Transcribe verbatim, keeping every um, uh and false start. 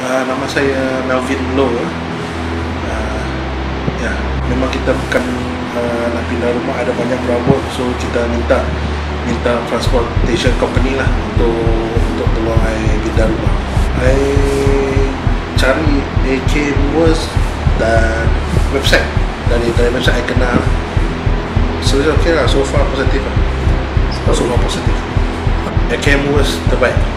Uh, nama saya Melvin Low. Uh, ya, memang kita bukan uh, nak pindah rumah, ada banyak berabot, so kita minta minta transportation company lah untuk untuk tolong saya pindah rumah. Saya cari A K Movers dan website, dari dari website saya kenal. So okay lah, so far positif lah. So far positif. A K Movers terbaik.